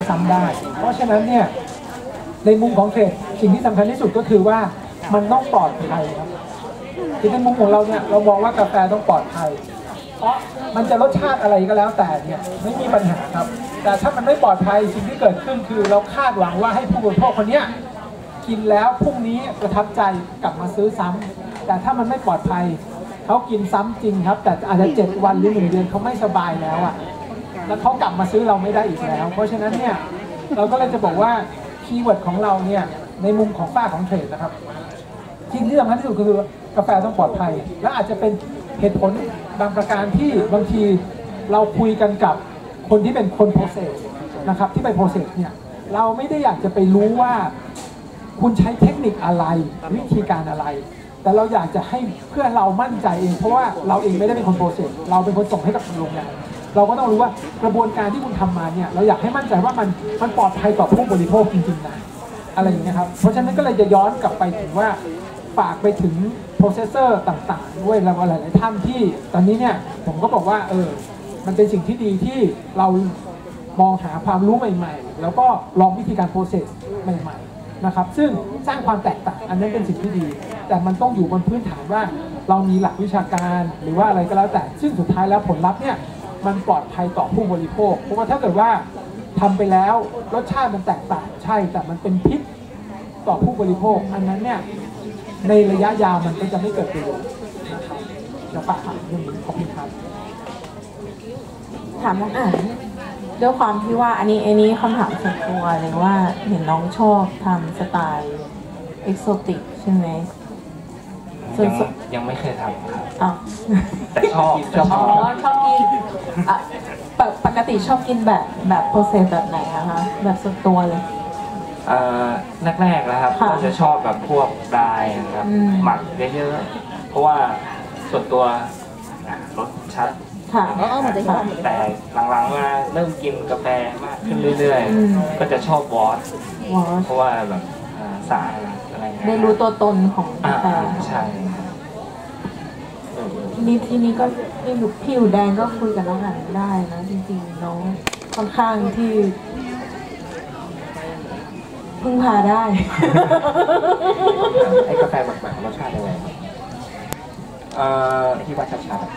ซ้ำได้เพราะฉะนั้นเนี่ยในมุมของเทรดสิ่งที่สำคัญที่สุดก็คือว่ามันต้องปลอดภัยครับในมุมของเราเนี่ยเรามองว่ากาแฟต้องปลอดภัยเพราะมันจะรสชาติอะไรก็แล้วแต่เนี่ยไม่มีปัญหาครับแต่ถ้ามันไม่ปลอดภัยสิ่งที่เกิดขึ้นคือเราคาดหวังว่าให้ผู้บริโภคคนนี้กินแล้วพรุ่งนี้ประทับใจกลับมาซื้อซ้ำแต่ถ้ามันไม่ปลอดภัยเขากินซ้ำจริงครับแต่อาจจะ7 วันหรือ1 เดือนเขาไม่สบายแล้วอ่ะแล้วเขากลับมาซื้อเราไม่ได้อีกแล้วเพราะฉะนั้นเนี่ยเราก็เลยจะบอกว่าคีย์เวิร์ดของเราเนี่ยในมุมของฝ้าของเทรดนะครับสิ่งที่สำคัญที่สุดคือกาแฟต้องปลอดภัยและอาจจะเป็นเหตุผลบางประการที่บางทีเราคุยกันกับคนที่เป็นคนโปรเซสนะครับที่ไปโปรเซสเนี่ยเราไม่ได้อยากจะไปรู้ว่าคุณใช้เทคนิคอะไรวิธีการอะไรแต่เราอยากจะให้เพื่อเรามั่นใจเองเพราะว่าเราเองไม่ได้เป็นคนโปรเซสเราเป็นคนส่งให้กับโรงงานเราก็ต้องรู้ว่ากระบวนการที่คุณทำมาเนี่ยเราอยากให้มั่นใจว่ามันปลอดภัยต่อผู้บริโภคจริงๆนะอะไรอย่างเงี้ยครับเพราะฉะนั้นก็เลยจะย้อนกลับไปถึงว่าฝากไปถึงโปรเซสเซอร์ต่างๆด้วยแล้วหลายๆท่านที่ตอนนี้เนี่ยผมก็บอกว่ามันเป็นสิ่งที่ดีที่เรามองหาความรู้ใหม่ๆแล้วก็ลองวิธีการโปรเซสใหม่ๆนะครับซึ่งสร้างความแตกต่างอันนั้นเป็นสิ่งที่ดีแต่มันต้องอยู่บนพื้นฐานว่าเรามีหลักวิชาการหรือว่าอะไรก็แล้วแต่ซึ่งสุดท้ายแล้วผลลัพธ์เนี่ยมันปลอดภัยต่อผู้บริโภคเพราะว่าถ้าเกิดว่าทำไปแล้วรสชาติมันแตกต่างใช่แต่มันเป็นพิษต่อผู้บริโภคอันนั้นเนี่ยในระยะยาวมันก็จะไม่เกิดประโยชน์นะครับจะฝากถามเรื่องนี้ขอบคุณครับถามน้องอ่านด้วยความที่ว่าอันนี้คำถามส่วนตัวเลยว่าเห็นน้องชอบทำสไตล์เอ็กโซติกใช่ไหมยังไม่เคยทำครับอ้าวแต่ชอบชอบกินปกติชอบกินแบบโปรเซสแบบไหนนะคะแบบส่วนตัวเลยแรกๆนะครับก็จะชอบแบบพวกดายนะครับหมักเยอะๆเพราะว่าส่วนตัวรสชัดแต่หลังๆมาเริ่มกินกาแฟมากขึ้นเรื่อยๆก็จะชอบวอชเพราะว่าแบบสารอะไรเงี้ยได้รู้ตัวตนของกาแฟใช่ทีนี้ก็ผิวแดงก็คุยกับน้องอ่านได้นะจริงๆน้องค่อนข้างที่พึ่งพาได้ไอ้กาแฟหมักๆรสชาติยังไงที่ว่าชัดๆ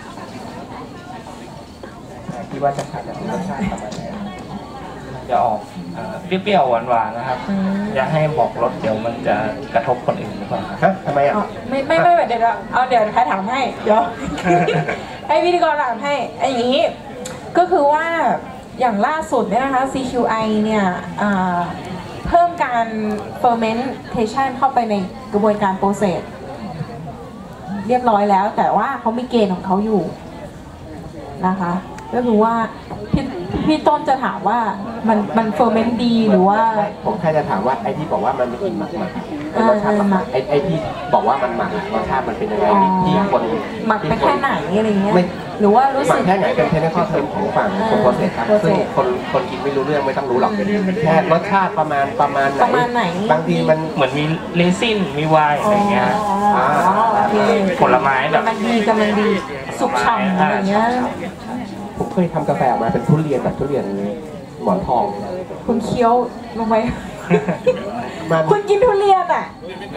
ที่ว่าชัดๆรสชาติประมาณไหนจะออกเปรี้ยวๆหวานๆนะครับอย่าให้บอกรสเดี๋ยวมันจะกระทบคนอื่นหรือเปล่าครับทำไมไม่เดี๋ยวใครถามให้เดี๋ยวให้พิธีกรถามให้อย่างนี้ก็คือว่าอย่างล่าสุดเนี่ยนะคะ CQI เนี่ยเพิ่มการ fermentation เข้าไปในกระบวนการโปรเซสเรียบร้อยแล้วแต่ว่าเขามีเกณฑ์ของเขาอยู่นะคะก็คือว่าพี่ต้นจะถามว่ามันเฟอร์เมนต์ดีหรือว่าผมแค่จะถามว่าไอ้ที่บอกว่ามันไม่กินหมักรสชาติหมักไอ้ที่บอกว่ามันหมักรสชาติมันเป็นยังไงที่คนหมักไปแค่ไหนอะไรเงี้ยหรือว่ารู้สึกแค่ไหนเป็นแค่ในข้อเสนอของฝั่งคนโปรเซสครับซึ่งคนกินไม่รู้เรื่องไม่ต้องรู้หรอกแค่รสชาติประมาณไหนบางทีมันเหมือนมีเรซินมีไวน์อะไรเงี้ยผลไม้แบบกำลังดีสุกฉ่ำอะไรเงี้ยผมเคยทำกาแฟออกมาเป็นทุเรียนแบบทุเรียนหมอนทองคุณเคี้ยวลงไปคุณกินทุเรียนอ่ะ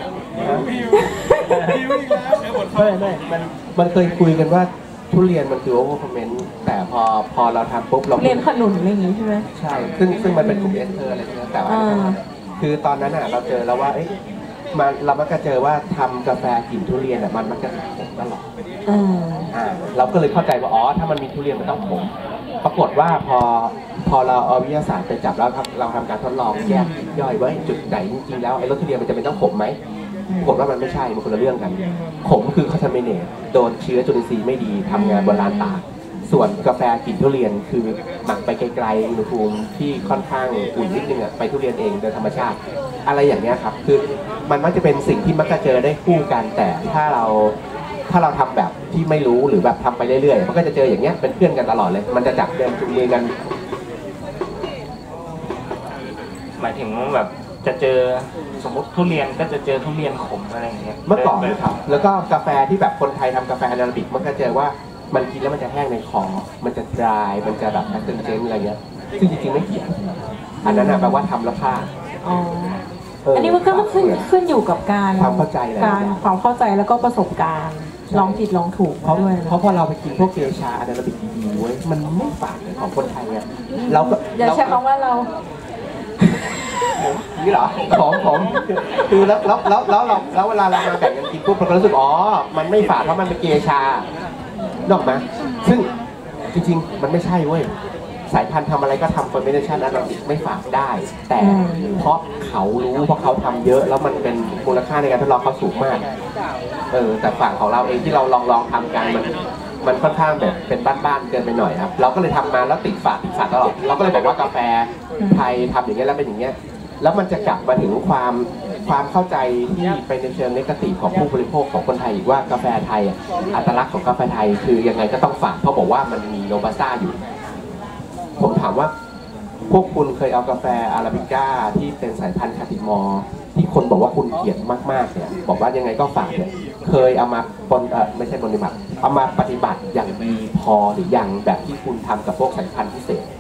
ไม่มันเคยคุยกันว่าทุเรียนมันคือโอเวอร์คอมเมนต์แต่พอเราทำปุ๊บเราเรียนขนุนอะไรอย่างงี้ใช่ไหมใช่ซึ่งมันเป็นกลุ่มเอสเตอร์อะไรที่แต่ว่าคือตอนนั้นอ่ะเราเจอแล้วว่าเรามักจะเจอว่าทำกาแฟกลิ่นทุเรียนมันมักจะขมตลอดเราก็เลยเข้าใจว่าถ้ามันมีทุเรียนมันต้องขมปรากฏว่าพอเราเอาวิทยาศาสตร์ไปจับแล้วเราทำการทดลองแยกย่อยว่าจุดไหนจริงๆแล้วไอ้รสทุเรียนมันจะเป็นต้องขมไหมปรากฏว่ามันไม่ใช่มันคนละเรื่องกันขมคือคอนทามิเนตโดนเชื้อจุลินทรีย์ไม่ดีทำงานบนลานตากส่วนกาแฟกลิ่นทุเรียนคือหมักไปไกลๆอุณหภูมิที่ค่อนข้างอุ่นนิดนึงไปทุเรียนเองโดยธรรมชาติอะไรอย่างเงี้ยครับคือมันมักจะเป็นสิ่งที่มักจะเจอได้คู่กันแต่ถ้าเราทำแบบที่ไม่รู้หรือแบบทำไปเรื่อยๆมันก็จะเจออย่างเงี้ยเป็นเพื่อนกันตลอดเลยมันจะจับเดินจูงมือกันหมายถึงแบบจะเจอสมมติทุเรียนก็จะเจอทุเรียนขมอะไรอย่างเงี้ยเมื่อก่อนครับแล้วก็กาแฟที่แบบคนไทยทำกาแฟอาราบิกมันก็เจอว่ามันกินแล้วมันจะแห้งในคอมันจะดรายมันจะแบบแอสเซนเจนอะไรเงี้ยซึ่งจริงๆไม่เกี่ยวอันนั้นแปลว่าทำแล้วพลาดอันนี้มันก็ต้องขึ้นอยู่กับการความเข้าใจความเข้าใจแล้วก็ประสบการณ์ลองผิดลองถูกด้วยเพราะพอเราไปกินพวกเกชาอาราบิกดีๆเว้ยมันไม่ฝาดของคนไทยอ่ะเราก็อย่าใช้คำว่าเรานี่เหรอผมคือแล้วเวลาเรามาแบ่งกันกินปุ๊บเราก็รู้สึกอ๋อมันไม่ฝาดเพราะมันเป็นเกชานอกไหมซึ่งจริงๆมันไม่ใช่เว้ยสายพันธุ์ทำอะไรก็ทำ fermentation อาราบิกไม่ฝาดได้แต่เพราะเขารู้เพราะเขาทำเยอะแล้วมันเป็นมูลค่าในการทดลองเขาสูงมากแต่ฝั่งของเราเองที่เราลองทำกันมันค่อนข้างแบบเป็นบ้านๆเกินไปหน่อยครับเราก็เลยทำมาแล้วติดฝาดตลอดเราก็เลยบอกว่ากาแฟไทยทำอย่างเงี้ยแล้วเป็นอย่างเงี้ยแล้วมันจะกลับมาถึงความเข้าใจที่เป็นในเชิงเนกาทีฟของผู้บริโภคของคนไทยอีกว่ากาแฟไทยอัตลักษณ์ของกาแฟไทยคือยังไงก็ต้องฝาดเพราะบอกว่ามันมีโรบัสต้าอยู่ผมถามว่าพวกคุณเคยเอากาแฟอาราบิก้าที่เป็นสายพันธุ์คาติมอร์ที่คนบอกว่าคุณเกลียดมากๆเนี่ยบอกว่ายังไงก็ฝาดเนี่ยเคยเอามาไม่ใช่ปฏิบัติเอามาปฏิบัติอย่างดีพอหรือยังแบบที่คุณทำกับพวกสายพันธุ์พิเศษ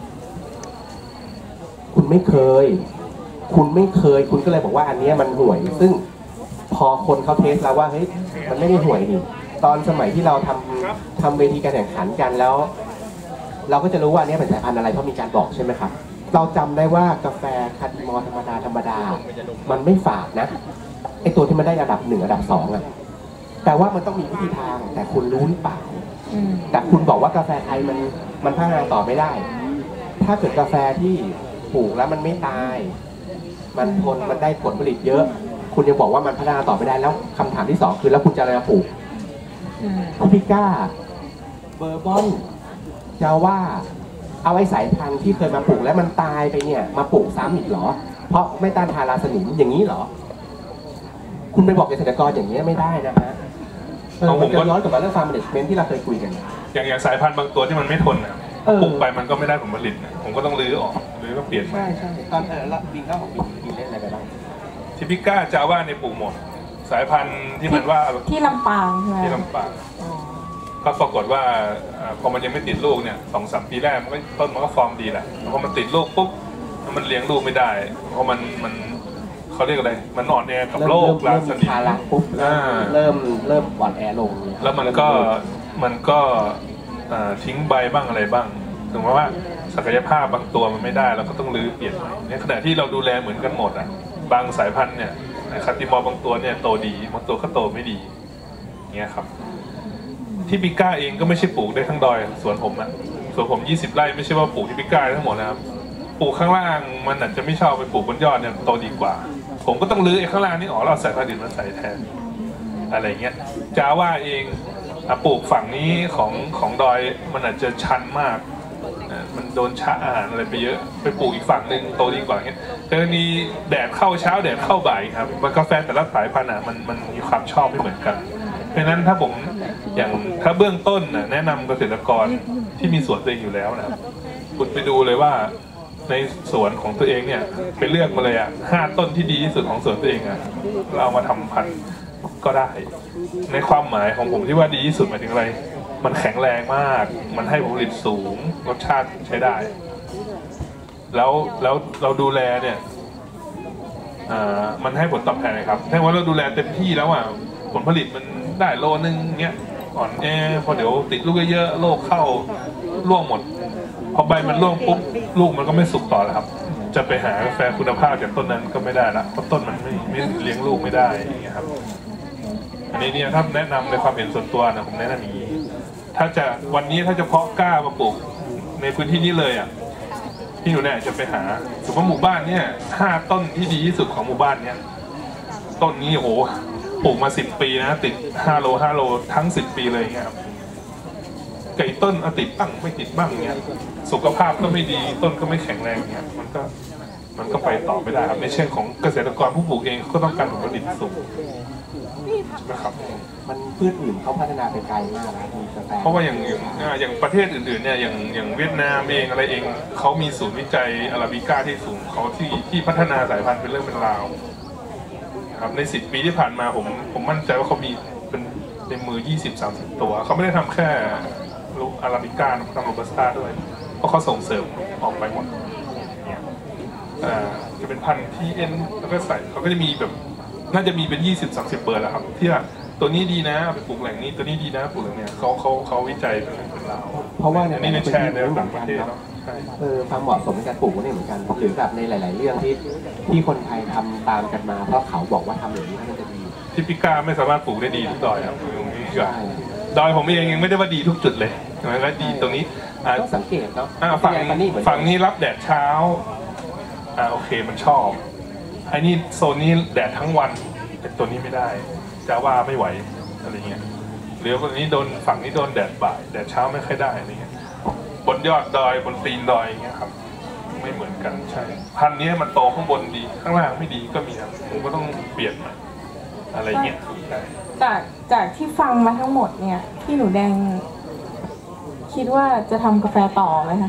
คุณไม่เคยคุณก็เลยบอกว่าอันนี้มันห่วยซึ่งพอคนเขาเทสแล้วว่าเฮ้ยมันไม่ได้ห่วยนี่ตอนสมัยที่เราทำเวทีการแข่งขันกันแล้วเราก็จะรู้ว่าอันนี้เป็นสายพันธุ์อะไรเพราะมีการบอกใช่ไหมครับเราจำได้ว่ากาแฟคาติมอร์ธรรมดามันไม่ฝาดนะไอตัวที่มันได้อันดับ1อันดับ2แต่ว่ามันต้องมีวิธีทางแต่คุณรู้หรือเปล่าแต่คุณบอกว่ากาแฟไทยมันพัฒนาต่อไม่ได้ถ้าเกิดกาแฟที่ปลูกแล้วมันไม่ตายมันทนมันได้ผลผลิตเยอะคุณยังบอกว่ามันพัฒนาต่อไม่ได้แล้วคำถามที่2คือแล้วคุณจะอะไรมาปลูกอาราบิก้าเบอร์บอนจาว่าเอาไอ้สายพันธุ์ที่เคยมาปลูกแล้วมันตายไปเนี่ยมาปลูกซ้ำอีกเหรอเพราะไม่ต้านทานราสนิมอย่างนี้เหรอคุณไปบอกเกษตรกรอย่างนี้ไม่ได้นะฮะมันจะย้อนกลับมาเรื่องฟาร์มแมเนจเมนท์ที่เราเคยคุยกันอย่างสายพันธุ์บางตัวที่มันไม่ทนนะปลูกไปมันก็ไม่ได้ผลผลิตนะผมก็ต้องรื้อออกหรือก็เปลี่ยนใช่ตอนแล้วบินเข้าของบินเล่นอะไรไปบ้างทิปิก้าจาว่าในปลูกหมดสายพันธุ์ที่มันว่าที่ลำปางใช่ไหมที่ลำปางก็ปรากฏว่าพอมันยังไม่ติดลูกเนี่ย2-3 ปีแรกมันก็ต้นมันก็ฟอร์มดีแหละพอมันติดลูกปุ๊บมันเลี้ยงลูกไม่ได้เพราะมันเขาเรียกอะไรมันอ่อนแอกับโรคราสนิมปุ๊บเริ่มอ่อนแอลงแล้วมันก็ทิ้งใบบ้างอะไรบ้างถึงว่าศักยภาพบางตัวมันไม่ได้เราก็ต้องรื้อเปลี่ยนในขณะที่เราดูแลเหมือนกันหมดบางสายพันธุ์เนี่ยคาติมอร์บางตัวเนี่ยโตดีบางตัวก็โตไม่ดีเงี้ยครับที่ปิก้าเองก็ไม่ใช่ปลูกได้ทั้งดอยสวนผมสวนผม20 ไร่ไม่ใช่ว่าปลูกที่ปิก้าทั้งหมดนะครับปลูกข้างล่างมันอาจจะไม่ชอบไปปลูกบนยอดเนี่ยโตดีกว่าผมก็ต้องรื้อไอ้ข้างล่างนี่เราใส่ผลิตมาใส่แทนอะไรเงี้ยจาว่าเองปลูกฝั่งนี้ของดอยมันอาจจะชันมากมันโดนชะอาหารอะไรไปเยอะไปปลูกอีกฝั่งหนึ่งโตดีกว่าเงี้ยแต่มีแดดเข้าเช้าแดดเข้าบ่ายครับมันกาแฟแต่ละสายพันธุ์มันมีความชอบไม่เหมือนกันเพราะฉะนั้นถ้าผมถ้าเบื้องต้นแนะนำเกษตรกรที่มีสวนตัวเองอยู่แล้วนะครับคุณไปดูเลยว่าในสวนของตัวเองเนี่ยไปเลือกมาเลย5 ต้นที่ดีที่สุดของสวนตัวเองเรามาทำพันธุ์ก็ได้ในความหมายของผมที่ว่าดีที่สุดหมายถึงอะไรมันแข็งแรงมากมันให้ผลผลิตสูงรสชาติใช้ได้แล้วเราดูแลเนี่ยมันให้ผลตอบแทนนะครับถ้าว่าเราดูแลเต็มที่แล้วผลผลิตมันได้โลนึงเนี้ยอ่อนแอพอเดี๋ยวติดลูกเยอะๆโรคเข้าร่วงหมดพอใบมันร่วงปุ๊บลูกมันก็ไม่สุกต่อแล้วครับจะไปหากาแฟคุณภาพจากต้นนั้นก็ไม่ได้ละเพราะต้นมันไม่เลี้ยงลูกไม่ได้อย่างเงี้ยครับอันนี้เนี่ยถ้าแนะนำในความเห็นส่วนตัวนะผมแนะนำอย่างนี้ถ้าจะวันนี้ถ้าจะเพาะกล้ามาปลูกในพื้นที่นี้เลยพี่หนูเนี่ยจะไปหาสมมติหมู่บ้านเนี่ย5 ต้นที่ดีที่สุดของหมู่บ้านเนี่ยต้นนี้โอ้โหปลูกมา10 ปีนะติด5 โลทั้ง10 ปีเลยเงี้ยครับไก่ต้นติดบ้างไม่ติดบ้างเงี้ยสุขภาพก็ไม่ดีต้นก็ไม่แข็งแรงเงี้ยมันก็ไปต่อไม่ได้ครับในเชิงของเกษตรกรผู้ปลูกเองก็ต้องการผลผลิตสูงนะครับมันพืชอื่นเขาพัฒนาไปไกลมากนะมีกาแฟเพราะว่าอย่างประเทศอื่นๆเนี่ยอย่างเวียดนามเองอะไรเองเขามีศูนย์วิจัยอาราบิก้าที่สูงเขาที่พัฒนาสายพันธุ์เป็นเรื่องเป็นราวครับใน10 ปีที่ผ่านมาผมมั่นใจว่าเขามีเป็นในมือ20-30 ตัวเขาไม่ได้ทำแค่อาราบิก้าทำโรบัสต้าด้วยเพราะเขาส่งเสริมออกไปหมดจะเป็นพันธุ์TNแล้วก็ใส่เขาก็จะมีแบบน่าจะมีเป็น20-30เบอร์แล้วครับที่ว่าตัวนี้ดีนะไปปลูกแหล่งนี้ตัวนี้ดีนะปลูกแหล่งเนี้ยเขาวิจัยเป็นเรื่องเป็นราวเพราะว่านี่ในแชร์ในต่างประเทศเนาะความเหมาะสมในการปลูกนี่เหมือนกันหรือแบบในหลาย ๆ เรื่องที่คนไทยทำตามกันมาเพราะเขาบอกว่าทำอย่างนี้มันจะดีที่พิการไม่สามารถปลูกได้ดีทุกดอยครับตรงนี้ก็ดอยผมเองยังไม่ได้ว่าดีทุกจุดเลยมันก็ดีตรงนี้ต้องสังเกตเนาะฝั่งนี้รับแดดเช้าโอเคมันชอบไอ้นี่โซนนี้แดดทั้งวันแต่ตัวนี้ไม่ได้จะว่าไม่ไหวอะไรเงี้ยหรือคนนี้โดนฝั่งนี้โดนแดดบ่ายแดดเช้าไม่ค่อยได้อะไรเงี้ยบนยอดดอยบนตีนดอยอย่างเงี้ยครับไม่เหมือนกันใช่พันธุ์นี้มันโตข้างบนดีข้างล่างไม่ดีก็มีครับผมก็ต้องเปลี่ยนอะไรเงี้ยจากที่ฟังมาทั้งหมดเนี่ยพี่หนูแดงคิดว่าจะทำกาแฟต่อไหมคะ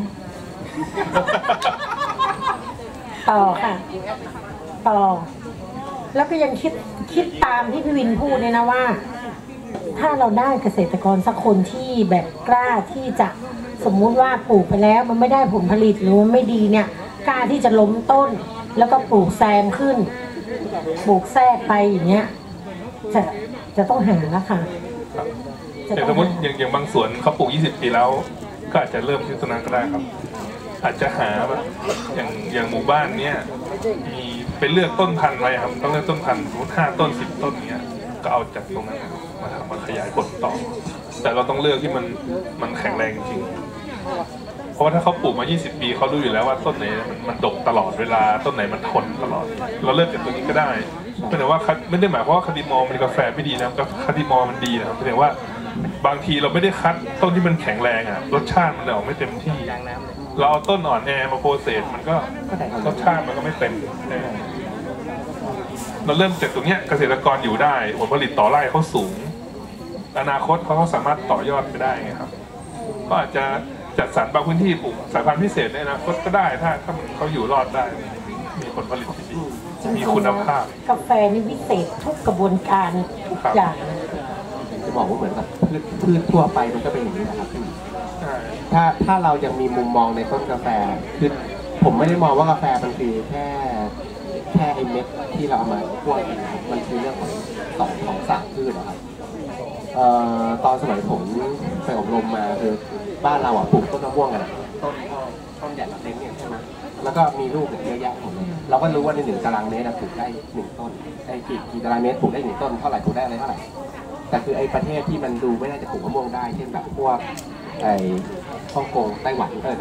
ต่อค่ะต่อแล้วก็ยังคิดตามที่พี่วินพูดเนี่ยนะว่าถ้าเราได้เกษตรกรสักคนที่แบบกล้าที่จะสมมุติว่าปลูกไปแล้วมันไม่ได้ผลผลิตหรือมันไม่ดีเนี่ยกล้าที่จะล้มต้นแล้วก็ปลูกแซมขึ้นปลูกแทรกไปอย่างเงี้ยจะต้องหาแล้วค่ะอย่างสมมติอย่างบางสวนเขาปลูก20 ปีแล้วก็อาจจะเริ่มที่ต้นนั้นก็ได้ครับอาจจะหาแบบอย่างหมู่บ้านเนี้ยมีไปเลือกต้นพันธุ์ไว้ครับต้องเลือกต้นพันธุ์สมมติ5 ต้น 10 ต้นเนี้ยก็เอาจากตรงนั้นมาขยายผลต่อแต่เราต้องเลือกที่มันแข็งแรงจริงเพราะว่าถ้าเขาปลูกมา20 ปีเขารู้อยู่แล้วว่าต้นไหนมันดกตลอดเวลาต้นไหนมันทนตลอดเราเลือกจากตัวนี้ก็ได้ไม่ได้ว่าไม่ได้หมายความว่าคาร์ดิมอลมันกาแฟไม่ดีนะคาร์ดิมอลมันดีนะครับแต่ว่าบางทีเราไม่ได้คัดต้นที่มันแข็งแรงรสชาติมันออกไม่เต็มที่เราเอาต้นอ่อนแอมาโปรเซสมันก็รสชาติมันก็ไม่เต็มเราเริ่มจากตรงเนี้ยเกษตรกรอยู่ได้ผลผลิตต่อไร่เขาสูงอนาคตเขาก็สามารถต่อยอดไปได้ไงครับก็อาจจะจัดสรรบางพื้นที่ปลูกสายพันธุ์พิเศษในอนาคตก็ได้ถ้าเขาอยู่รอดได้มีผลผลิตที่ดีมีคุณภาพกาแฟนี่วิเศษทุกกระบวนการทุกอย่างจะบอกว่าเหมือนกับพืชทั่วไปมันก็เป็นอย่างนี้นะครับถ้าเรายังมีมุมมองในต้นกาแฟคือผมไม่ได้มองว่ากาแฟมันคือแค่ไอเม็ดที่เราเอามาคั่วมันคือเรื่องของสารพืชนะครับตอนสมัยผมไปอบรมมาคือบ้านเราปลูกต้นมะม่วงกันต้นใหญ่เล็กเนี่ยใช่ไหมแล้วก็มีลูกเยอะแยะหมดเลยเราก็รู้ว่าใน1 ตารางเมตรปลูกได้1 ต้นไอ้กี่ตารางเมตรปลูกได้1 ต้นเท่าไหร่ปลูกได้อะไรเท่าไหร่แต่คือไอ้ประเทศที่มันดูไม่น่าจะปลูกมะม่วงได้เช่นแบบพวกไอ้ฮ่องกงไต้หวันปลูก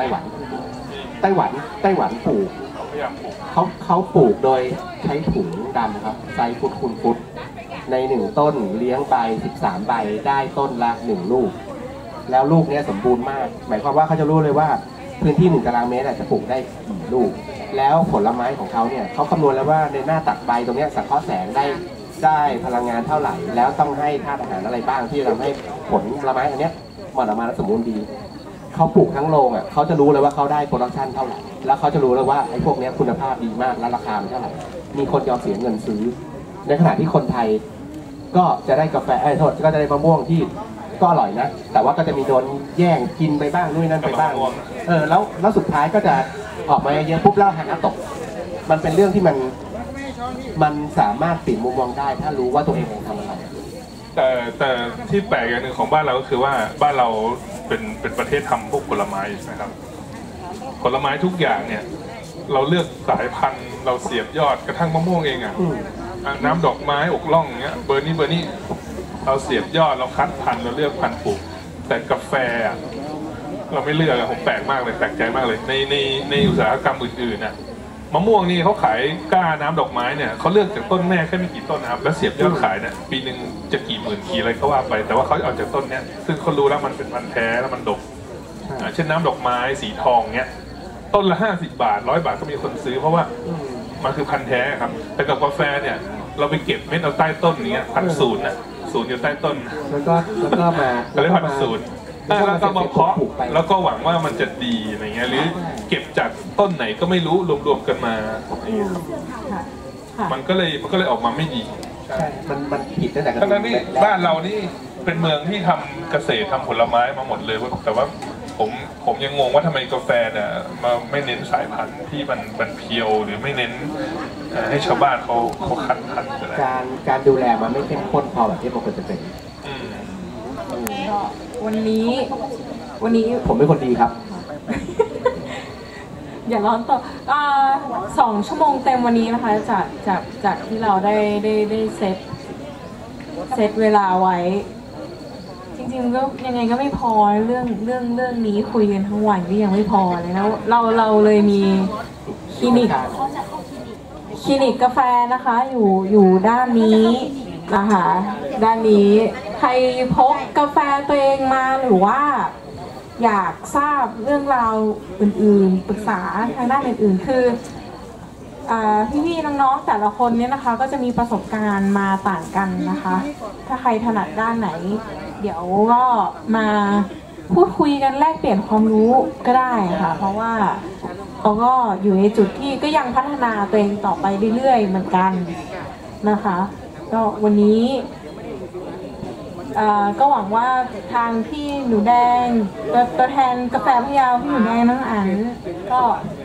เขาปลูกโดยใช้ถุงดำครับไซส์ฟุตใน1 ต้นเลี้ยงใบ13 ใบได้ต้นละ1 ลูกแล้วลูกนี้สมบูรณ์มากหมายความว่าเขาจะรู้เลยว่าพื้นที่1 ตารางเมตรจะปลูกได้กี่ลูกแล้วผลไม้ของเขาเนี่ยเขาคำนวณแล้วว่าในหน้าตัดใบตรงนี้สังเคราะห์แสงได้พลังงานเท่าไหร่แล้วต้องให้ธาตุอาหารอะไรบ้างที่ทำให้ผลไม้อันนี้มันออกมาแล้วสมบูรณ์ดีเขาปลูกทั้งโรงเขาจะรู้เลยว่าเขาได้โปรดักชันเท่าไหร่แล้วเขาจะรู้เลยว่าไอ้พวกนี้คุณภาพดีมากและราคาเท่าไหร่มีคนยอมเสียเงินซื้อในขณะที่คนไทยก็จะได้กาแฟก็จะได้มะม่วงที่ก็อร่อยนะแต่ว่าก็จะมีโดนแย่งกินไปบ้างนู่นนั่นไปบ้างแล้วสุดท้ายก็จะออกมาเยอะปุ๊บแล้วราคาตกมันเป็นเรื่องที่มันสามารถเปลี่ยนมุมมองได้ถ้ารู้ว่าตัวเองทำอะไรแต่ที่แปลกอย่างหนึ่งของบ้านเราก็คือว่าบ้านเราเป็นประเทศทำพวกผลไม้ใช่ไหมครับผลไม้ทุกอย่างเนี่ยเราเลือกสายพันธุ์เราเสียบยอดกระทั่งมะม่วงเองน้ำดอกไม้อกล่องเงี้ยเบอร์นี้เราเสียบยอดเราคัดพันธุ์เราเลือกพันธุ์ปลูกแต่กาแฟเราไม่เลือกผมแปลกมากเลยแปลกใจมากเลยในอุตสาหกรรมอื่นๆมะม่วงนี่เขาขายก้าน้ำดอกไม้เนี่ยเขาเลือกจากต้นแม่แค่ไม่กี่ต้นนะครับแล้วเสียบยอดขายเนี่ยปีหนึ่งจะกี่หมื่นกี่อะไรเขาว่าไปแต่ว่าเขาเอาจากต้นเนี้ยซึ่งคนรู้แล้วมันเป็นพันธุ์แท้แล้วมันดกเช่นน้ำดอกไม้สีทองเนี้ยต้นละ50 บาท100 บาทก็มีคนซื้อเพราะว่ามันคือพันธุ์แท้ครับแต่กับกาแฟเนี่ยเราไปเก็บเม็ดเอาใต้ต้นเนี้ย0อยู่ใต้ต้นแล้วก็มาเรียก0แล้วก็มาเพาะแล้วก็หวังว่ามันจะดีอะไรเงี้ยหรือเก็บจากต้นไหนก็ไม่รู้รวมๆกันมามันก็เลยออกมาไม่ดีใช่มันผิดตั้งแต่ทั้งนี้บ้านเรานี่เป็นเมืองที่ทำเกษตรทำผลไม้มาหมดเลยแต่ว่าผมยังงงว่าทำไมกาแฟเนี่ยมาไม่เน้นสายพันธุ์ที่มันเพียวหรือไม่เน้นให้ชาวบ้านเขาคัดพันธุ์อะไรการดูแลมันไม่เข้มข้นพอแบบที่มันควรจะเป็นวันนี้ผมเป็นคนดีครับอย่าร้อนต่อ2 ชั่วโมงเต็มวันนี้นะคะจากที่เราได้เซตเวลาไว้จริงๆก็ยังไงก็ไม่พอเรื่องนี้คุยกันทั้งวันก็ยังไม่พอเลยนะเราเลยมีคลินิกกาแฟนะคะอยู่ด้านนี้นะคะด้านนี้ใครพกกาแฟตัวเองมาหรือว่าอยากทราบเรื่องราวอื่นๆปรึกษาทางด้านอื่นๆคือพี่ๆน้องๆแต่ละคนเนี่ยนะคะก็จะมีประสบการณ์มาต่างกันนะคะถ้าใครถนัดด้านไหนเดี๋ยวก็มาพูดคุยกันแลกเปลี่ยนความรู้ก็ได้ค่ะเพราะว่าเราก็อยู่ในจุดที่ก็ยังพัฒนาตัวเองต่อไปเรื่อยๆเหมือนกันนะคะก็วันนี้ก็หวังว่าทางพี่หนูแดงตัวแทนกาแฟพะเยาพี่หนูแดงน้องอั๋นก็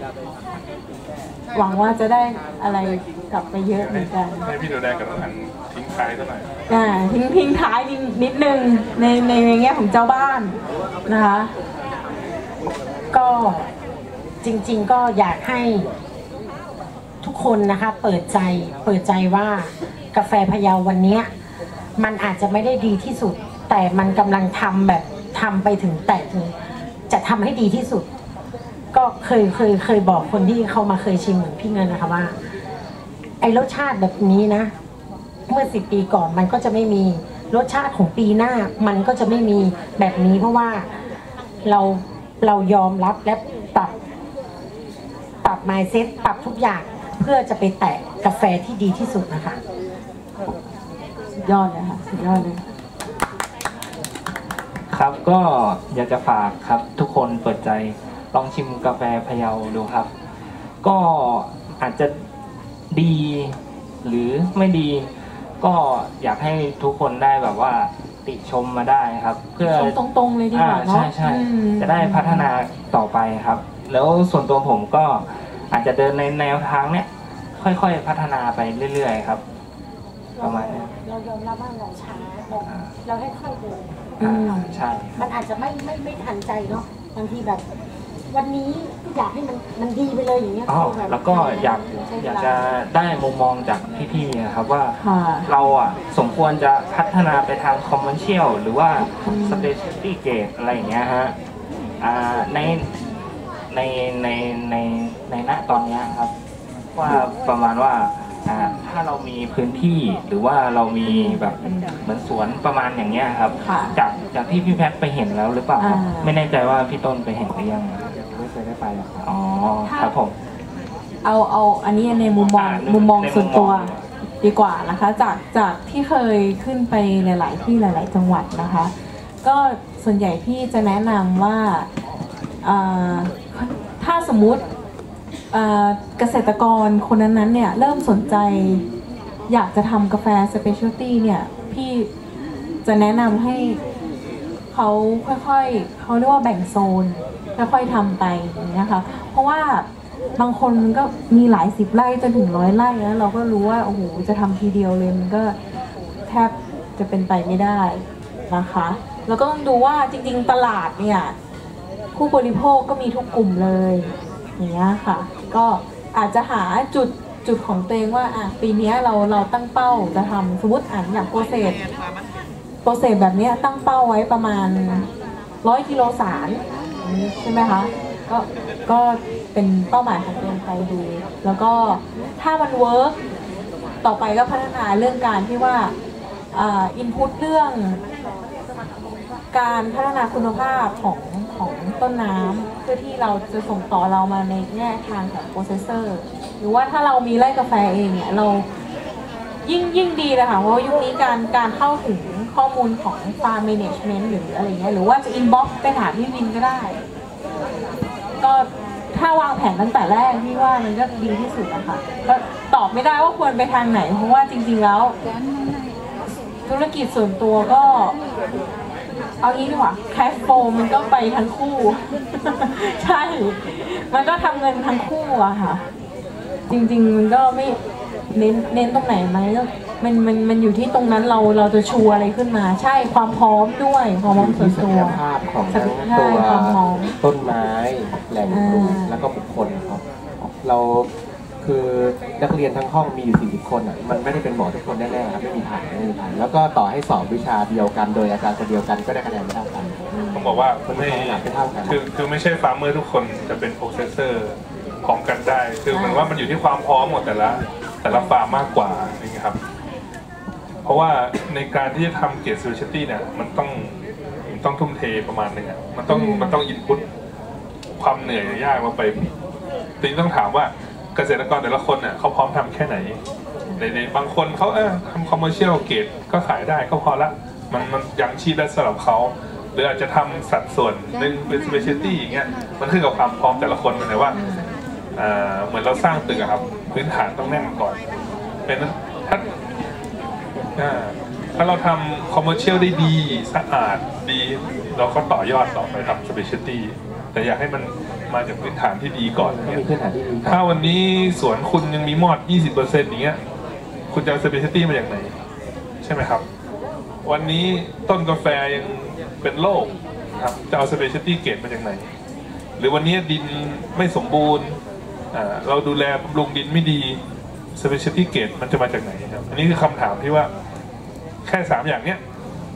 หวังว่าจะได้อะไรกลับไปเยอะเหมือนกันให้พี่หนูแดงกับน้องอั๋นทิ้งท้ายเท่าไหร่ทิ้งท้ายนิดนึงในแง่ของเจ้าบ้านนะคะก็จริงๆก็อยากให้ทุกคนนะคะเปิดใจว่ากาแฟพะเยาวันนี้มันอาจจะไม่ได้ดีที่สุดแต่มันกำลังทำไปถึงจะทำให้ดีที่สุดก็เคยบอกคนที่เขามาเคยชิมเหมือนพี่เงินนะคะว่าไอ้รสชาติแบบนี้นะเมื่อ10 ปีก่อนมันก็จะไม่มีรสชาติของปีหน้ามันก็จะไม่มีแบบนี้เพราะว่าเรายอมรับและปรับ mindset ปรับทุกอย่างเพื่อจะไปแตะกาแฟที่ดีที่สุดนะคะสุดยอดเลยค่ะสุดยอดเลยครับก็อยากจะฝากครับทุกคนเปิดใจลองชิมกาแฟพะเยาดูครับก็อาจจะดีหรือไม่ดีก็อยากให้ทุกคนได้แบบว่าติชมมาได้ครับเพื่อตรงๆเลยดีกว่าเนาะใช่จะได้พัฒนาต่อไปครับแล้วส่วนตัวผมก็อาจจะเดินในแนวทางเนี้ยค่อยๆพัฒนาไปเรื่อยๆครับประมาณนี้เรายอมรับว่าเราช้าเราให้ค่อยเดินใช่มันอาจจะไม่ทันใจเนาะบางทีแบบวันนี้อยากให้มันดีไปเลยอย่างเงี้ยแล้วก็อยากจะได้มุมมองจากพี่ๆนะครับว่าเราสมควรจะพัฒนาไปทางคอมเมอร์เชียลหรือว่าสเปเชียลตี้เกรดอะไรอย่างเงี้ยฮะในณตอนนี้ครับว่าประมาณว่าถ้าเรามีพื้นที่หรือว่าเรามีแบบเหมือนสวนประมาณอย่างเงี้ยครับจากที่พี่แพทไปเห็นแล้วหรือเปล่าครับไม่แน่ใจว่าพี่ต้นไปเห็นหรือยังไม่เคยได้ไปหรอกอ๋อครับผมเอาอันนี้ในมุมมองส่วนตัวดีกว่านะคะจากที่เคยขึ้นไปหลายๆที่หลายๆจังหวัดนะคะก็ส่วนใหญ่พี่จะแนะนำว่าถ้าสมมุติเกษตรกรคนนั้นๆเนี่ยเริ่มสนใจอยากจะทำกาแฟสเปเชียลตี้เนี่ยพี่จะแนะนำให้เขาค่อยๆเขาเรียกว่าแบ่งโซนค่อยๆทำไปอย่างนี้นะคะเพราะว่าบางคนมันก็มีหลาย10 ไร่จนถึง100 ไร่แล้วเราก็รู้ว่าโอ้โหจะทำทีเดียวเลยมันก็แทบจะเป็นไปไม่ได้นะคะแล้วก็ต้องดูว่าจริงๆตลาดเนี่ยผู้บริโภคก็มีทุกกลุ่มเลยอย่างเงี้ยค่ะก็อาจจะหาจุดของตัวเองว่าปีนี้เราตั้งเป้าจะทำสมมติอย่างโปรเซสแบบนี้ตั้งเป้าไว้ประมาณ100 กิโลสารใช่ไหมคะก็เป็นเป้าหมายของตัวเองไปดูแล้วก็ถ้ามันเวิร์กต่อไปก็พัฒนาเรื่องการที่ว่าอินพุตเรื่องการพัฒนาคุณภาพของต้นน้ำเพื่อที่เราจะส่งต่อเรามาในแง่ทางของโปรเซสเซอร์หรือว่าถ้าเรามีไร่กาแฟเองเนี่ยเรายิ่งดีเลยค่ะเพราะยุคนี้การเข้าถึงข้อมูลของ Farm Management หรืออะไรเงี้ยหรือว่าจะอินบ็อกซ์ไปหาพี่วินก็ได้ก็ถ้าวางแผนตั้งแต่แรกพี่ว่ามันก็ดีที่สุดนะคะก็ตอบไม่ได้ว่าควรไปทางไหนเพราะว่าจริงๆแล้วธุรกิจส่วนตัวก็เอางี้ดีกว่าแคชโฟมมันก็ไปทั้งคู่ ใช่ มันก็ทำเงินทั้งคู่อะค่ะ จริงๆมันก็ไม่เน้นตรงไหนไหมก็มันอยู่ที่ตรงนั้นเราจะชูอะไรขึ้นมา ใช่ความพร้อมด้วยความพร้อมส่วนศัตักวยภาพของทั้งตัวความพร้อมต้นไม้แหล่งปลูกแล้วก็บุคคลครับเราคือนักเรียนทั้งห้องมีอยู่40คนอ่ะมันไม่ได้เป็นหมอทุกคนแน่ๆครับไม่มีทางแล้วก็ต่อให้สอบวิชาเดียวกันโดยอาจารย์คนเดียวกันก็ได้คะแนนไม่เท่ากันผมบอกว่าคนไม่ถนัดไม่เท่ากันคือไม่ใช่ฟาร์มเมอร์ทุกคนจะเป็นโปรเซสเซอร์ของกันได้ คือเหมือนว่ามันอยู่ที่ความพร้อมหมดแต่ละฟาร์มมากกว่านี่ครับเพราะว่าในการที่จะทำเกรดสเปเชียลตี้เนี่ยมันต้องทุ่มเทประมาณนึงอ่ะมันต้องอินพุตความเหนื่อยยากลงไปทีนี้ต้องถามว่าเกษตรกรแต่ละคนเนี่ยเขาพร้อมทำแค่ไหนในบางคนเขาทำคอมเมอร์เชียลเกรดก็ขายได้ก็พอละมันยังชีพได้สำหรับเขาหรืออาจจะทำสัดส่วนหนึ่งเป็นสเปเชียลตี้อย่างเงี้ยมันขึ้นกับความพร้อมแต่ละคนแต่ว่าเหมือนเราสร้างตึกอะครับพื้นฐานต้องแน่นก่อนเป็นถ้าเราทำคอมเมอร์เชียลได้ดีสะอาดดีเราก็ต่อยอดต่อไปทำสเปเชียลตี้แต่อยากให้มันมาจากพื้นฐานที่ดีก่อนเนี่ยถ้าวันนี้สวนคุณยังมีมอด 20% อย่างเงี้ยคุณจะเอาสเปเชียลตี้มาจากไหนใช่ไหมครับวันนี้ต้นกาแฟยังเป็นโรคครับจะเอาสเปเชียลตี้เกรดมาจากไหนหรือวันนี้ดินไม่สมบูรณ์เราดูแลบำรุงดินไม่ดีสเปเชียลตี้เกรดมันจะมาจากไหนครับอันนี้คือคำถามที่ว่าแค่3อย่างเนี้ย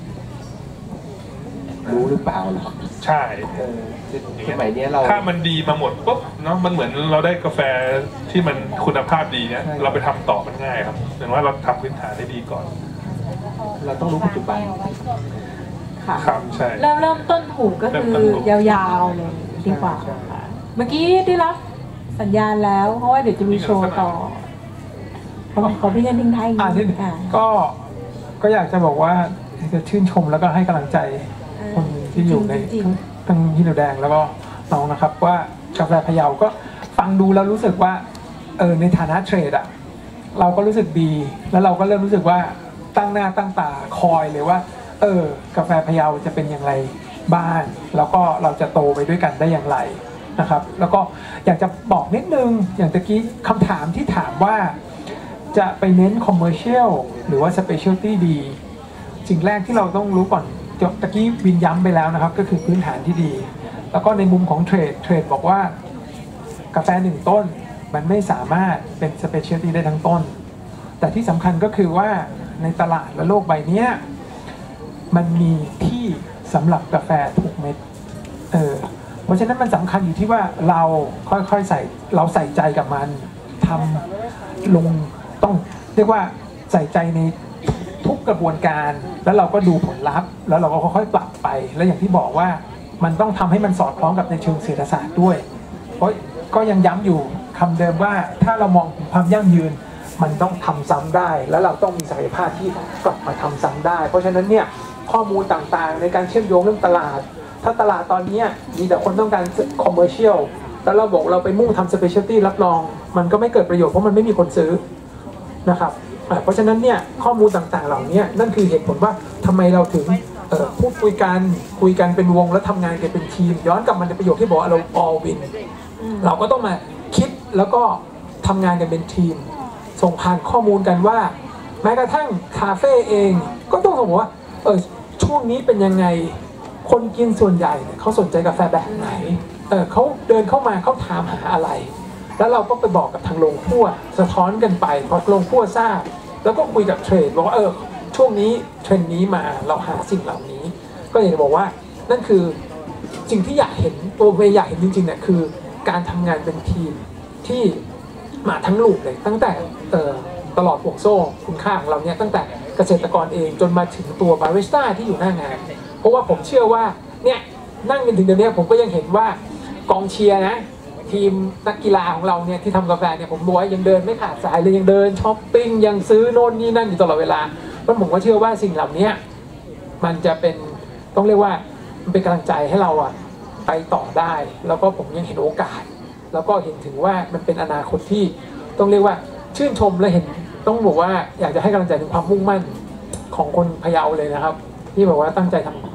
รู้หรือเปล่าหรอใช่สมัยนี้เราถ้ามันดีมาหมดปุ๊บเนาะมันเหมือนเราได้กาแฟที่มันคุณภาพดีเนี่ยเราไปทำต่อมันง่ายครับแต่ว่าเราทำพื้นฐานได้ดีก่อนเราต้องรู้ปัจจุบันค่ะครับใช่เริ่มต้นถูกก็คือยาวๆเลยดีกว่าค่ะเมื่อกี้ได้รับสัญญาณแล้วเพราะว่าเดี๋ยวจะมีโชว์ต่อขอพี่เงินทิ้งท้ายก็อยากจะบอกว่าจะชื่นชมแล้วก็ให้กำลังใจคนที่อยู่ในทั้งที่หนูแดงแล้วก็น้องนะครับว่ากาแฟพะเยาก็ฟังดูแล้วรู้สึกว่าในฐานะเทรดอะเราก็รู้สึกดีแล้วเราก็เริ่มรู้สึกว่าตั้งหน้าตั้งตาคอยเลยว่ากาแฟพะเยาจะเป็นอย่างไรบ้างแล้วก็เราจะโตไปด้วยกันได้อย่างไรนะครับแล้วก็อยากจะบอกนิดนึงอย่างตะกี้คำถามที่ถามว่าจะไปเน้นคอมเมอร์เชียลหรือว่าสเปเชียลตี้ดีสิ่งแรกที่เราต้องรู้ก่อนตะกี้วินย้ำไปแล้วนะครับก็คือพื้นฐานที่ดีแล้วก็ในมุมของเทรดบอกว่ากาแฟ1ต้นมันไม่สามารถเป็นสเปเชียลตี้ได้ทั้งต้นแต่ที่สำคัญก็คือว่าในตลาดและโลกใบนี้มันมีที่สำหรับกาแฟทุกเม็ดเพราะฉะนั้นมันสำคัญอยู่ที่ว่าเราค่อยๆใส่ใจกับมันทำลงต้องเรียกว่าใส่ใจในทุกกระบวนการแล้วเราก็ดูผลลัพธ์แล้วเราก็ค่อยๆปรับไปแล้วอย่างที่บอกว่ามันต้องทำให้มันสอดคล้องกับในเชิงเศรษฐศาสตร์ด้วยเพราะก็ยังย้ำอยู่คำเดิมว่าถ้าเรามองถึงความยั่งยืนมันต้องทำซ้ำได้แล้วเราต้องมีศักยภาพที่กลับมาทำซ้ำได้เพราะฉะนั้นเนี่ยข้อมูลต่างๆในการเชื่อมโยงเรื่องตลาดถ้าตลาดตอนนี้มีแต่คนต้องการคอมเมอร์เชียลแล้วเราบอกเราไปมุ่งทำสเปเชียลตี้รับรองมันก็ไม่เกิดประโยชน์เพราะมันไม่มีคนซื้อนะครับเพราะฉะนั้นเนี่ยข้อมูลต่างๆเหล่านี้นั่นคือเหตุผลว่าทำไมเราถึงพูดคุยกันเป็นวงแล้วทำงานกันเป็นทีมย้อนกลับมาในประโยคที่บอกว่าเรา all win เราก็ต้องมาคิดแล้วก็ทำงานกันเป็นทีมส่งผ่านข้อมูลกันว่าแม้กระทั่งคาเฟ่เองก็ต้องบอกว่าช่วงนี้เป็นยังไงคนกินส่วนใหญ่เขาสนใจกาแฟแบบไหนเขาเดินเข้ามาเขาถามหาอะไรแล้วเราก็ไปบอกกับทางโรงคั่วสะท้อนกันไปพอโรงคั่วทราบแล้วก็คุยกับเทรดบอกว่าช่วงนี้เทรนด์นี้มาเราหาสิ่งเหล่านี้ก็อยากจะบอกว่านั่นคือสิ่งที่อยากเห็นตัวเวอยากเห็นจริงๆเนี่ยคือการทำงานเป็นทีมที่มาทั้งลูกเลยตั้งแต่ตลอดห่วงโซ่คุณค่าของเราเนี่ยตั้งแต่เกษตรกรเองจนมาถึงตัวบาริสต้าที่อยู่หน้างานเพราะว่าผมเชื่อว่าเนี่ยนั่งกันถึงเดี๋ยวนี้ผมก็ยังเห็นว่ากองเชียร์นะทีมนักกีฬาของเราเนี่ยที่ทำกาแฟเนี่ยผมบอกว่ายังเดินไม่ขาดสายเลยยังเดินช้อปปิ้งยังซื้อโน่นนี่นั่นอยู่ตลอดเวลาเพราะผมก็เชื่อว่าสิ่งเหล่านี้มันจะเป็นต้องเรียกว่ามันเป็นกำลังใจให้เราไปต่อได้แล้วก็ผมยังเห็นโอกาสแล้วก็เห็นถึงว่ามันเป็นอนาคตที่ต้องเรียกว่าชื่นชมและเห็นต้องบอกว่าอยากจะให้กำลังใจถึงความมุ่งมั่นของคนพะเยาเลยนะครับที่บอกว่าตั้งใจทำ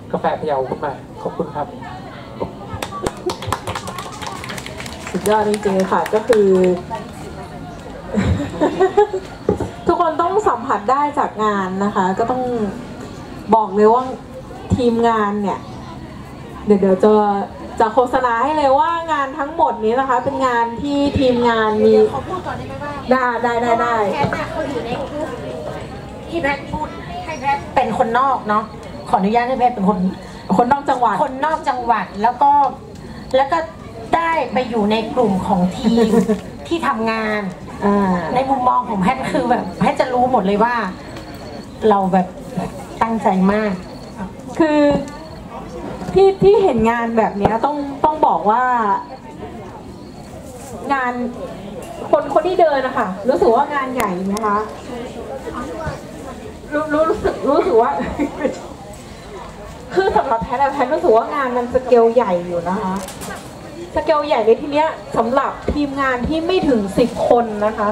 กาแฟพะเยาขึ้นมาขอบคุณครับสุดยอดจริงๆค่ะก็คือ ทุกคนต้องสัมผัสได้จากงานนะคะ ก็ต้องบอกเลยว่าทีมงานเนี่ยเดี๋ยวจะโฆษณาให้เลยว่างานทั้งหมดนี้นะคะ เป็นงานที่ทีมงานมีขอพูดก่อนได้ไหมว่าได้แพทย์เนี่ยเขาอยู่ในกลุ่มที่แพทย์พูดให้แพทย์เป็นคนนอกเนาะขออนุญาตให้แพทย์เป็นคนนอกจังหวัดแล้วก็ได้ไปอยู่ในกลุ่มของทีม ที่ทำงานในมุมมองของแพทย์คือแบบแพทย์จะรู้หมดเลยว่าเราแบบตั้งใจมากคือที่เห็นงานแบบนี้ต้องบอกว่างานคนที่เดินนะคะรู้สึกว่างานใหญ่ไหมคะรู้สึกว่า คือสำหรับแพทย์รู้สึกว่างานมันสเกลใหญ่อยู่นะคะสเกลใหญ่ในที่เนี้ยสำหรับทีมงานที่ไม่ถึง10 คนนะคะ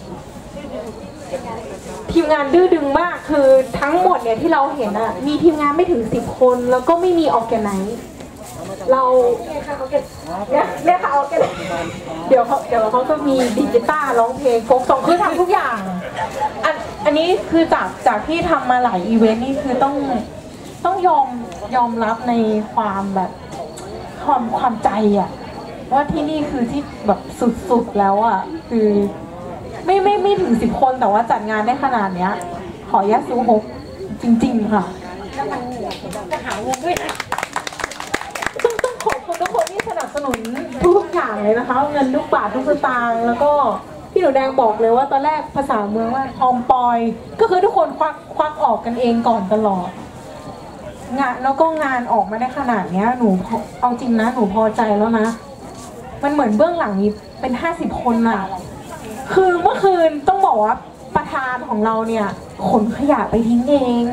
ทีมงานดื้อดึงมากคือทั้งหมดเนี่ยที่เราเห็นอะมีทีมงานไม่ถึง10 คนแล้วก็ไม่มีออร์แกไนซ์เราเนี่ยค่ะออร์แกไนซ์เดี๋ยวเขาจะมีดิจิตอลร้องเพลงโฟกซองคือทำทุกอย่างอันนี้คือจากที่ทำมาหลายอีเวนต์นี่คือต้องยอมรับในความแบบความใจอะว่าที่นี่คือที่แบบสุดๆแล้วอะคือไม่ถึง10 คนแต่ว่าจัดงานได้ขนาดเนี้ยขอแยกซูฮกจริงๆค่ะแล้วมันจะหาเงินด้วยนะต้องขอบคุณทุกคนที่สนับสนุนทุกอย่างเลยนะคะเงินทุกบาททุกสตางค์แล้วก็พี่หนูแดงบอกเลยว่าตอนแรกภาษาเมืองว่าออมปอยก็คือทุกคนควักออกกันเองก่อนตลอดงานแล้วก็งานออกมาได้ขนาดเนี้ยหนูเอาจริงนะหนูพอใจแล้วนะมันเหมือนเบื้องหลังนี้เป็น50 คนอะคือเมื่อคืนต้องบอกว่าประธานของเราเนี่ยขนขยะไปทิ้งเอง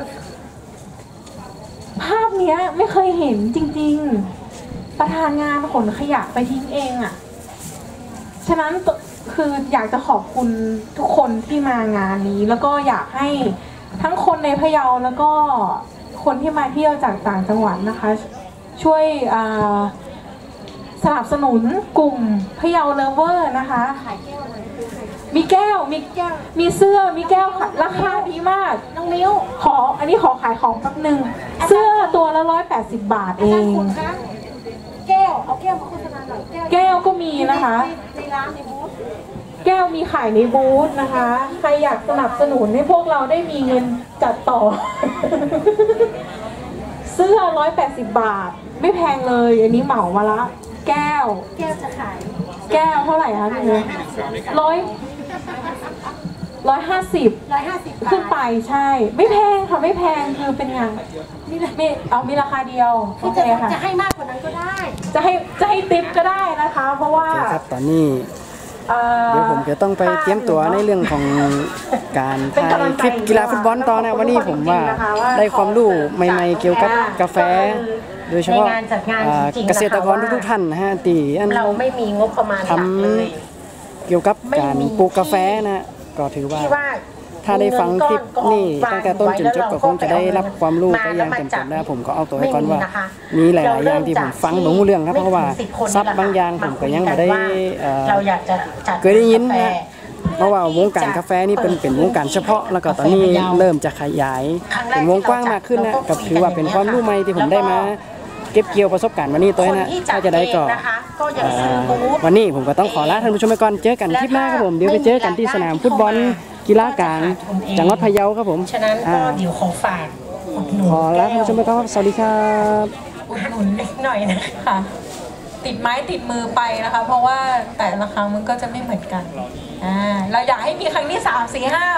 ภาพเนี้ยไม่เคยเห็นจริงๆประธานงานขนขยะไปทิ้งเองอ่ะฉะนั้นคืออยากจะขอบคุณทุกคนที่มางานนี้แล้วก็อยากให้ทั้งคนในพะเยาแล้วก็คนที่มาเที่ยวจากต่างจังหวัดนะคะช่วยสนับสนุนกลุ่มพะเยาเลิฟเวอร์นะคะมีแก้วมีเสื้อมีแก้วราคาดีมากน้องมิ้วอันนี้ขอขายของแป๊บนึงเสื้อตัวละ180 บาทเองแก้วเอาแก้วมาโฆษณาหน่อยแก้วก็มีนะคะในร้านในบูธแก้วมีขายในบูธนะคะใครอยากสนับสนุนให้พวกเราได้มีเงินจัดต่อ เสื้อ180 บาทไม่แพงเลยอันนี้เหมามาละแก้วจะขายแก้วเท่าไหร่คะพี่150ขึ้นไปใช่ไม่แพงค่ะไม่แพงคือเป็นงานมีราคาเดียวโอเคค่ะจะให้มากกว่านั้นก็ได้จะให้ติปก็ได้นะคะเพราะว่าครับตอนนี้เดี๋ยวผมจะต้องไปเตรียมตัวในเรื่องของการถ่ายคลิปกีฬาฟุตบอลต่อนะวันนี้ผมว่าได้ความรู้ใหม่ๆเกี่ยวกับกาแฟโดยเฉพาะเกษตรกรทุกท่านนะฮะที่เราไม่มีงบประมาณทำเกี่ยวกับการปลูกกาแฟนะก็ถือว่าถ้าได้ฟังคลิปนี่ตั้งแต่ต้นจนจบก็คงจะได้รับความรู้ไปอย่างเต็มที่นะผมก็เอาตัวให้ก่อนว่ามีหลายๆอย่างที่ผมฟังหลงเรื่องครับเพราะว่าซับบางอย่างผมก็ยังไม่ได้เคยได้ยินนะเพราะว่าวงการกาแฟนี่เป็นวงการเฉพาะแล้วก็ตอนนี้เริ่มจะขยายเป็นวงกว้างมากขึ้นนะก็ถือว่าเป็นความรู้ใหม่ที่ผมได้มาเก็บเกี่ยวประสบการณ์วันนี้ตัวนะถ้าจะได้ก็วันนี้ผมก็ต้องขอลาท่านผู้ชมไปก่อนเจอกันคลิปหน้าครับผมเดี๋ยวไปเจอกันที่สนามฟุตบอลกีฬากลางจังหวัดพะเยาครับผมฉะนั้นก็เดี๋ยวขอฝากขอลาท่านผู้ชมไปก่อนครับสวัสดีครับอุดหนุนเล็กหน่อยนะคะติดไม้ติดมือไปนะคะเพราะว่าแต่ละครั้งมันก็จะไม่เหมือนกันเราอยากให้มีครั้งที่3 4 5